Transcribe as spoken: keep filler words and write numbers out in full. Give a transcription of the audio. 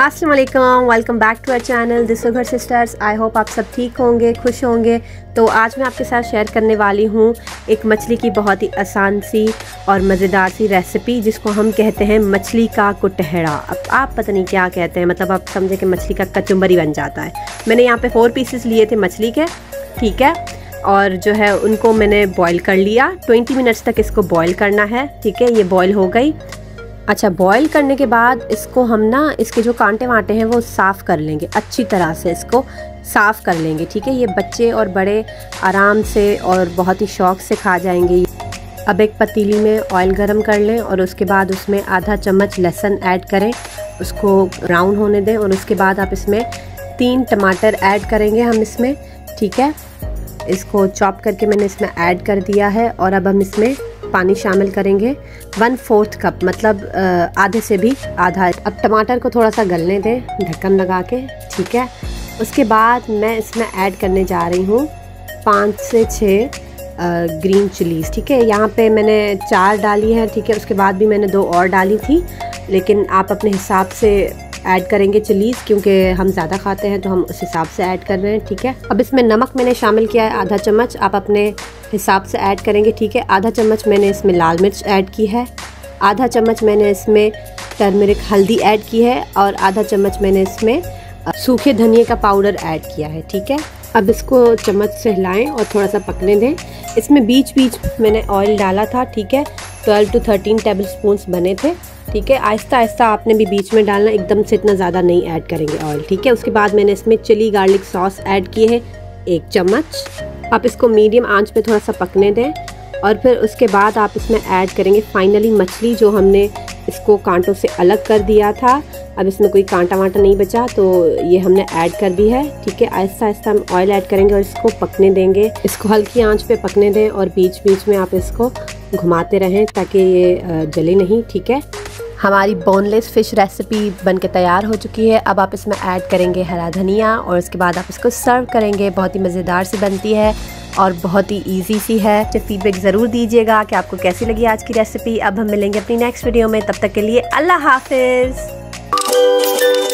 अस्सलाम वालेकुम, welcome back to our channel this sugar sisters. I hope आप सब ठीक होंगे, खुश होंगे। तो आज मैं आपके साथ शेयर करने वाली हूँ एक मछली की बहुत ही आसान सी और मज़ेदार सी रेसिपी जिसको हम कहते हैं मछली का कुटहड़ा। अब आप पता नहीं क्या कहते हैं, मतलब आप समझे कि मछली का कचुम्बरी बन जाता है। मैंने यहाँ पे फोर पीसेस लिए थे मछली के, ठीक है, और जो है उनको मैंने बॉईल कर लिया। ट्वेंटी मिनट्स तक इसको बॉईल करना है, ठीक है। ये बॉईल हो गई। अच्छा, बॉईल करने के बाद इसको हम ना इसके जो कांटे वांटे हैं वो साफ़ कर लेंगे, अच्छी तरह से इसको साफ़ कर लेंगे, ठीक है। ये बच्चे और बड़े आराम से और बहुत ही शौक़ से खा जाएंगे। अब एक पतीली में ऑयल गरम कर लें और उसके बाद उसमें आधा चम्मच लहसुन ऐड करें, उसको ब्राउन होने दें। और उसके बाद आप इसमें तीन टमाटर ऐड करेंगे हम इसमें, ठीक है। इसको चॉप करके मैंने इसमें ऐड कर दिया है। और अब हम इसमें पानी शामिल करेंगे, वन फोर्थ कप, मतलब आधे से भी आधा। अब टमाटर को थोड़ा सा गलने दें ढक्कन लगा के, ठीक है। उसके बाद मैं इसमें ऐड करने जा रही हूँ पाँच से छः ग्रीन चिलीज़, ठीक है। यहाँ पे मैंने चार डाली है, ठीक है। उसके बाद भी मैंने दो और डाली थी, लेकिन आप अपने हिसाब से ऐड करेंगे चिलीज़, क्योंकि हम ज़्यादा खाते हैं तो हम उस हिसाब से ऐड कर रहे हैं, ठीक है। अब इसमें नमक मैंने शामिल किया है आधा चम्मच, आप अपने हिसाब से ऐड करेंगे, ठीक है। आधा चम्मच मैंने इसमें लाल मिर्च ऐड की है, आधा चम्मच मैंने इसमें टर्मरिक हल्दी ऐड की है और आधा चम्मच मैंने इसमें सूखे धनिए का पाउडर ऐड किया है, ठीक है। अब इसको चम्मच से हिलाएं और थोड़ा सा पकने दें। इसमें बीच बीच मैंने ऑयल डाला था, ठीक है। Twelve to thirteen tablespoon बने थे, ठीक है। आहिस्ता आहिस्ता आपने भी बीच में डालना, एकदम से इतना ज़्यादा नहीं ऐड करेंगे ऑयल, ठीक है। उसके बाद मैंने इसमें चिली गार्लिक सॉस ऐड की है एक चम्मच। आप इसको मीडियम आंच पे थोड़ा सा पकने दें और फिर उसके बाद आप इसमें ऐड करेंगे फाइनली मछली, जो हमने इसको कांटों से अलग कर दिया था। अब इसमें कोई कांटा वांटा नहीं बचा, तो ये हमने ऐड कर दी है, ठीक है। आहिस्ता आहिस्ता हम ऑयल ऐड करेंगे और इसको पकने देंगे। इसको हल्की आंच पे पकने दें और बीच बीच में आप इसको घुमाते रहें ताकि ये जले नहीं, ठीक है। हमारी बोनलेस फ़िश रेसिपी बनके तैयार हो चुकी है। अब आप इसमें ऐड करेंगे हरा धनिया और उसके बाद आप इसको सर्व करेंगे। बहुत ही मज़ेदार सी बनती है और बहुत ही इजी सी है। तो फीडबैक ज़रूर दीजिएगा कि आपको कैसी लगी आज की रेसिपी। अब हम मिलेंगे अपनी नेक्स्ट वीडियो में, तब तक के लिए अल्लाह हाफिज़।